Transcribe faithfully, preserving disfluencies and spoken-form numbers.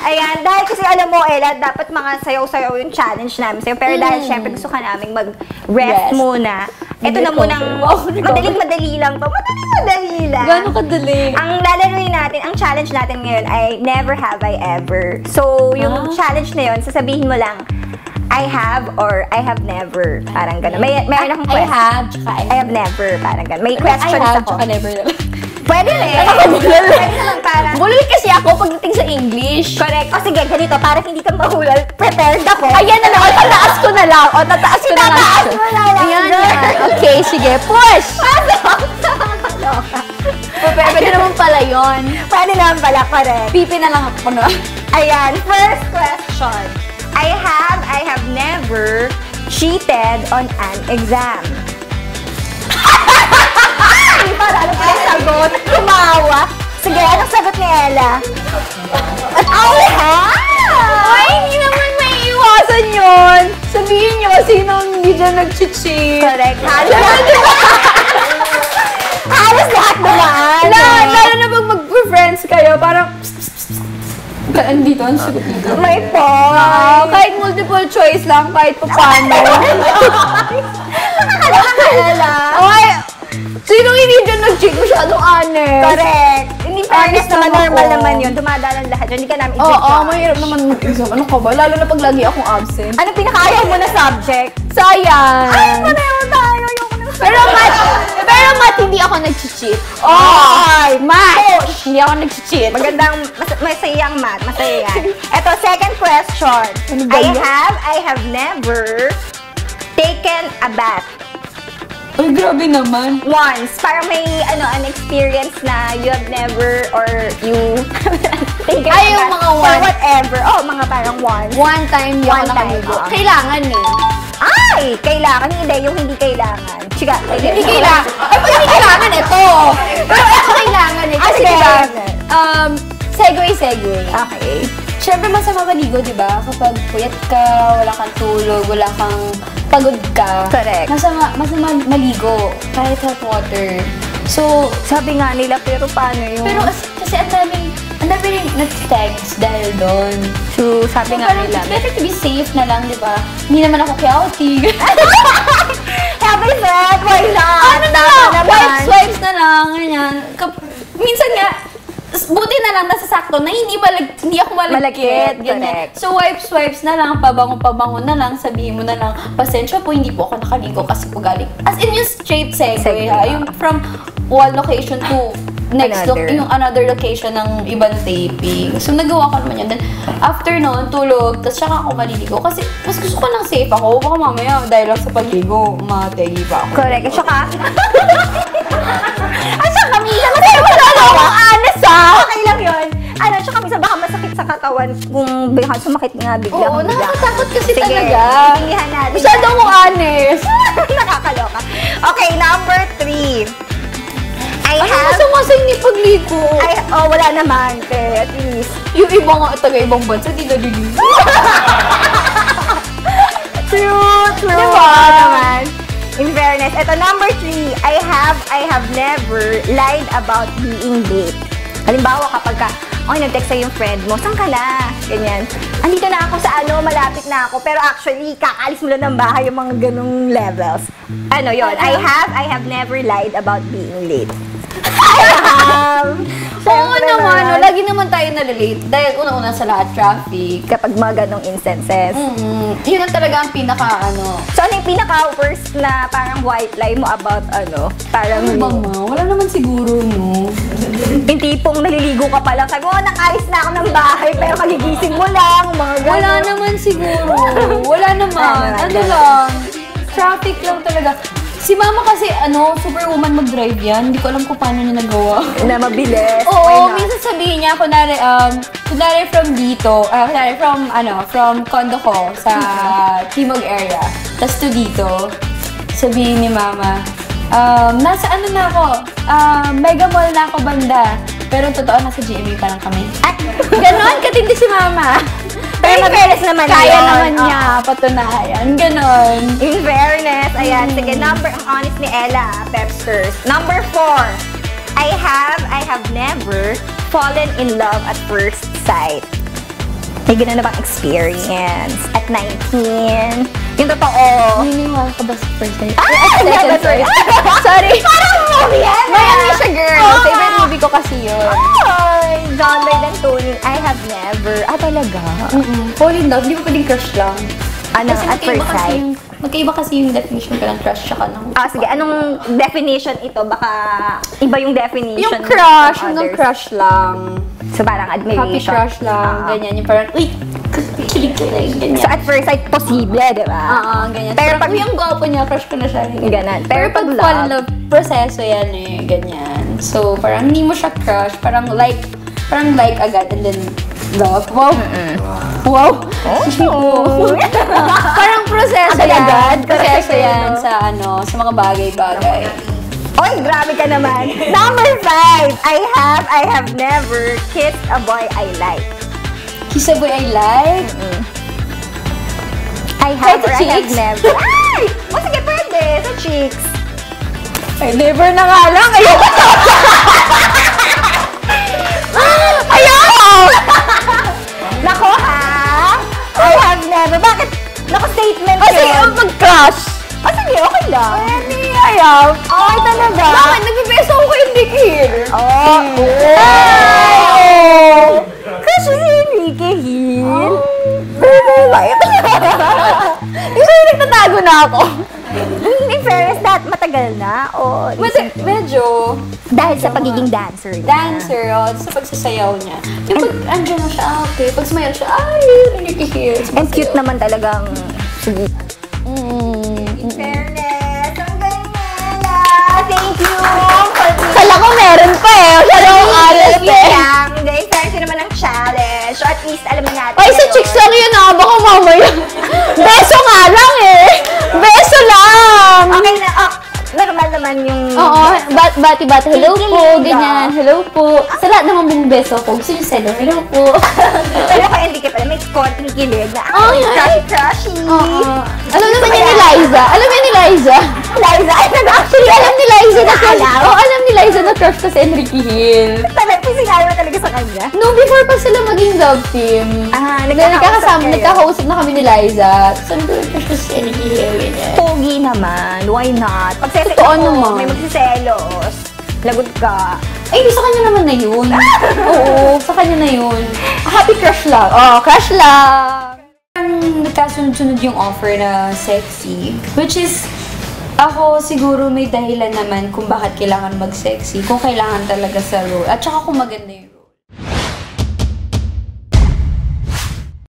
Ayan, dahil kasi alam mo, Ella, dapat mga sayaw-sayaw yung challenge namin sa'yo. Pero dahil Mm. syempre gusto ka namin mag-rest Rest. muna. Ito na Recover. munang, Wow, recover. madaling-madali lang to. Madaling-madali lang. Gano'ng kadali? Ang lalaroin natin, ang challenge natin ngayon ay Never Have I Ever. So, yung Ah. challenge na yun, sasabihin mo lang, I have or I have never. Parang gano'n. May, mayroon akong I question. have, tsaka I I have never. Parang gano'n. May I questions have, ako. tsaka never lang. Pwede rin. Nakakabulol. Pwede naman parang. Bulol kasi ako pagdating sa English. Correct. O sige, ganito. Para hindi ka mahulal, prepared ako. Ayan na lang. O, tataas ko na lang. O, tataas ko na lang. Tataas mo na lang. Ayan, yan. Okay, sige. Push! Pwede, pwede naman pala yun. Pwede naman pala, correct. Pipi na lang ako na. Ayan, first question. I have, I have never cheated on an exam. Ay, para ano pa yung sagot? Tumawa. Sige, anong sagot ni Ella? I have! Ay, hindi naman may iwasan yun. Sabihin nyo, sinong hindi dyan nag-cheat. Correct. Halos lahat. Halos lahat naman. Lalo, lalo na pag mag-friends kayo, parang psst, psst, psst. Andito, ang sagot dito. May Ah, point. kahit multiple choice lang, kahit pa paano. Nakakaloka ka, Ella. Okay, sinong hindi dyan nag-cheat? Masyadong honest. Correct. Hindi fairness Honest naman, lang normal ako. naman yun. Dumadalan lahat yun. Hindi ka namin Oo, i-check. oh, mahirap naman mag-exam. Ano ka ba? Lalo na pag lagi akong absent. Ano pinakaayaw mo na subject? Sayang! Ay, pareho tayo. Ayoko na. Pero mat, pero mat, hindi ako nag-cheat. Ay, Mat! Hindi ako nag-cheat. Magandang, mas, masayang math, masaya yan. Ito, second question. Ano ba I yan? have, I have never taken a bath. Ay, grabe naman. Once. Parang may, ano, an experience na you have never or you taken Ay, a yung bath. mga Or once. whatever. Oh, mga parang once. One time, hindi One ako time, nakaligo. oo. Kailangan eh. Ay, kailangan. Hindi, yung hindi kailangan. Chika, Hindi kailangan. Ay, pag hindi kailangan, ito. Pero ito kailangan eh. Ah, Kasi sige. diba, um, segue, segue. Okay. Siyempre, masama maligo, di ba? Kapag puyat ka, wala kang tulog, wala kang pagod ka. Correct. Masama, masama maligo, kahit hot water. So, Sabi nga nila, pero paano yung... pero kasi, kasi ang daming, ang daming nag-text dahil doon. True, sabi So, nga parang nila. it's better to be safe na lang, di ba? Hindi naman ako chaotic. Happy set, why not? ano na Dapat lang, naman. wipes, wipes na lang, ganyan. Kap- minsan nga, s- buti na lang nasa sakto na hindi malag hindi ako malagkit, Malagkit, ganyan. correct. So wipes, wipes na lang, pabango-pabango na lang, sabihin mo na lang, pasensya po, hindi po ako nakaligo kasi po galing. As in yung straight segue, Segue, ha? ah. Yung from one location to next Another. lo- yung another location ng ibang taping. So nagawa ko naman yun. Then after noon, tulog, tapos saka ako maliligo. Kasi mas gusto ko lang safe ako. Baka mamaya, dahil lang sa pagligo, mategi pa ako. Correct. At saka... At saka minsan, kasi wala na akong honest ah! Okay lang yun. Ano, at saka minsan baka masakit sa katawan kung baka sumakit nga bigla. Oo, nakakatakot kasi Sige, talaga. Sige, natin. Masyado akong honest. Nakakaloka. Okay, number three. I Ano have... masama sa hindi pagligo? I, oh, wala naman. Pero at least. Yung iba nga taga-ibang bansa, di naliligo. True, true. Diba? Oo naman. In fairness, ito number three, I have, I have never lied about being late. Halimbawa, kapag ka, okay, nag-text sa'yo yung friend mo, saan ka na? Ganyan. Andito na ako sa ano, malapit na ako. Pero actually, kakaalis mo lang ng bahay yung mga ganong levels. Ano yon? I have, I have never lied about being late. I have. Oo Siyempre naman, no, lagi naman tayo nalilate. Dahil una-una sa lahat, traffic. Kapag mga ganong instances. Mm, yun ang talaga ang pinaka, ano, So, ano yung pinaka-worst na parang white lie mo about ano? Parang ano bang ma? Wala naman siguro, no? yung tipong naliligo ka pa lang. Sabi mo, oh, nakaalis na ako ng bahay, pero kagigising mo lang, mga gano'n. Wala naman siguro. Wala naman. Ano, Ano ano? lang. Traffic lang talaga. Si mama kasi, ano, superwoman mag-drive yan. Hindi ko alam kung paano niya nagawa. Na mabilis. Oo, Why not? minsan sabihin niya, kunwari, um, kunwari from dito, ah, kunwari from, ano, from condo ko sa Timog area, tas to dito, sabihin ni mama, um, nasa ano na ako, um, Mega Mall na ako banda, pero totoo, nasa G M A pa lang kami. At, Ganon, katindi si mama. pero in fairness naman Kaya yun. naman Oo. niya, patunayan. Ganon. In fairness, ayan. Sige, number, ang honest ni Ella, Pepsters. Number four, I have, I have never fallen in love at first sight. May ganun na bang experience? At nineteen? Yung totoo. Naniniwala ka ba sa first night? Ah! Never, sorry. Sorry. Parang movie yan! May Amnesia Girl. Ah! Favorite movie ko kasi yun. Ay! John Lloyd and Tony, I have never. Ah, talaga? Mm-mm. Fall in love, di ba pwedeng crush lang? Ano, Kasi at magkaiba first kasi sight? yung, magkaiba kasi yung definition ko ng crush tsaka ng... Ah, sige. Anong definition ito? Baka iba yung definition. Yung crush, ng hanggang others. crush lang. So, parang admiration. Happy crush lang, Ah. ganyan. Yung parang, uy, kilig ko lang, ganyan. So, at first sight, posible, di ba? Oo, ganyan. Pero Pero pag- pag yung gwapo niya, crush ko na siya. Ganon. Pero, Pero pag pag fall in love- love, proseso yan eh, ganyan. So, parang hindi mo siya crush, parang like, parang like agad, and then love. Wow! Wow! Oh. Parang proseso Agad yan. agad? Proseso Correct, yan no? sa ano, sa mga bagay-bagay. Oy, grabe ka naman. Number five, I have, I have never kissed a boy I like. Kiss a boy I like. I have Kahit sa or I have cheeks? never. Ay! O sige, pwede. Sa cheeks. Ay, never na nga lang. Ayoko. Ayoko! Nako ha? I have never. Bakit? Nako statement Kasi yun. yung mag-crush. Ah, sige, okay lang. Hindi, ayaw. Ay, talaga. Bakit? Nagbibeso ako kay Nicky Hill. Oh. Ay! Oh. Kasi si Nicky Hill. Very light. Kasi nagtatago na ako. In fairness, that matagal na. O, Mati- medyo dahil sa pagiging dancer niya. dancer, oh, sa pagsasayaw niya. Yung pag andyan na siya, ah, okay. Pag sumayaw siya, ay, Nicky Hill. And cute naman talagang sige. Mm. In fairness, ang galing nila. Thank you. Kala ko meron pa eh. Siya lang ang alas Yun eh. lang. Hindi, in fairness yun naman ang challenge. So at least alam na natin. Ay, sa yun. chicks lang yun ah. Baka mamaya. Beso nga lang eh. Beso lang. Okay na, oh, normal naman yung... Oo, bat bati-bati. Hello po, Kikilig ganyan. ka. Hello po. Sa lahat naman bung beso ko, gusto niyo selo. Hello po. Pero kaya hindi ka pala, may konting kilig na, Oh, ay, yeah. crushy-crushy. Oo. Alam naman niya ni Liza. Alam niya ni Liza. Liza, ay, Actually, alam ni Liza na crush. Alam? Oo, alam ni Liza na crush ko si Enrique Hill. talaga, sinalo na talaga sa kanya. No, before pa sila maging love team. Ah, Nag- nagkakausap nagkakasama, kayo. nagkakausap na kami ni Liza. Sabi ko, crush ko si Enrique Hill. ganyan. Pogi naman, why not? Pagsese Totoo ako, naman. may magsiselos. Lagot ka. Ay, sa kanya naman na yun. Oo, sa kanya na yun. Happy crush lang. Oh, crush lang. Nagkasunod-sunod yung offer na sexy. Which is, ako siguro may dahilan naman kung bakit kailangan mag-sexy. Kung kailangan talaga sa role. At saka kung maganda yun.